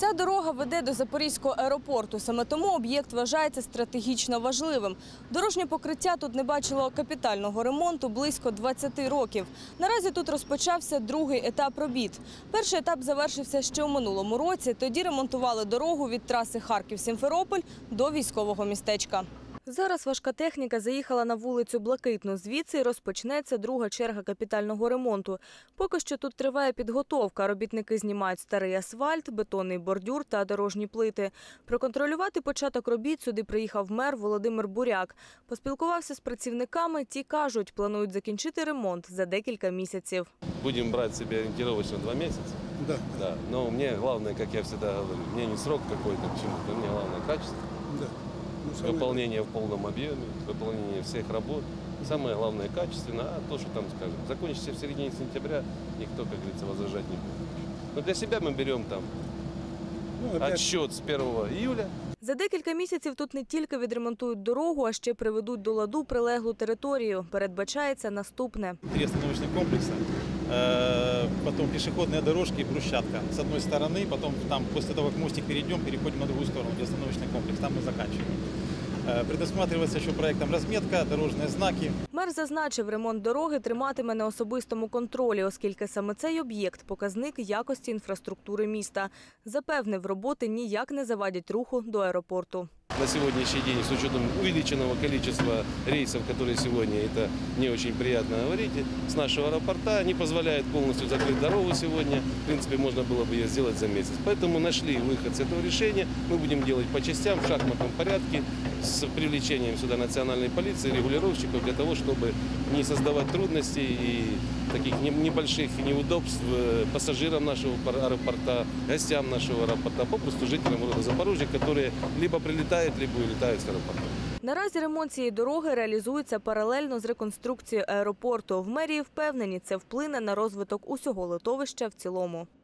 Ця дорога веде до Запорізького аеропорту. Саме тому об'єкт вважається стратегічно важливим. Дорожнє покриття тут не бачило капітального ремонту близько 20 років. Наразі тут розпочався другий етап робіт. Перший етап завершився ще у минулому році. Тоді ремонтували дорогу від траси Харків-Сімферополь до військового містечка. Зараз важка техніка заїхала на вулицю Блакитну. Звідси й розпочнеться друга черга капітального ремонту. Поки що тут триває підготовка. Робітники знімають старий асфальт, бетонний бордюр та дорожні плити. Проконтролювати початок робіт сюди приїхав мер Володимир Буряк. Поспілкувався з працівниками. Ті кажуть, планують закінчити ремонт за декілька місяців. Будемо брати собі орієнтировочно 2 місяці. Да. Но мне главное, как я всегда говорю, мне не срок какой-то к чему-то, мне главное качество. Да. Выполнение в полном объеме, выполнение всех работ. Самое главное качественно, а то, что там скажем, закончится в середине сентября, никто, как говорится, возражать не будет. Но для себя мы берем там отсчет з 1 июля. За декілька місяців тут не тільки відремонтують дорогу, а ще приведуть до ладу прилеглу територію. Передбачається наступне. 3 остановочных комплекса, потом пешеходные дорожки и брусчатка с одной стороны, потом там после того, как мостик переходим на другую сторону, где остановочный комплекс, там мы заканчиваем. Предусматривается ще проєктом розмітка, дорожні знаки. Мер зазначив, ремонт дороги триматиме на особистому контролі, оскільки саме цей об'єкт – показник якості інфраструктури міста. Запевнив, роботи ніяк не завадять руху до аеропорту. На сегодняшний день, с учетом увеличенного количества рейсов, которые сегодня, это не очень приятно говорить, с нашего аэропорта не позволяет полностью закрыть дорогу сегодня. В принципе, можно было бы ее сделать за месяц. Поэтому нашли выход с этого решения. Мы будем делать по частям, в шахматном порядке, с привлечением сюда национальной полиции, регулировщиков, для того, чтобы не создавать трудностей и таких небольших неудобств пассажирам нашего аэропорта, гостям нашего аэропорта, попросту жителям города Запорожья, которые либо прилетают, либо улетают с аэропорта. Наразі ремонт цієї дороги реалізується паралельно з реконструкцією аеропорту. В мерії впевнені, це вплине на розвиток усього литовища в цілому.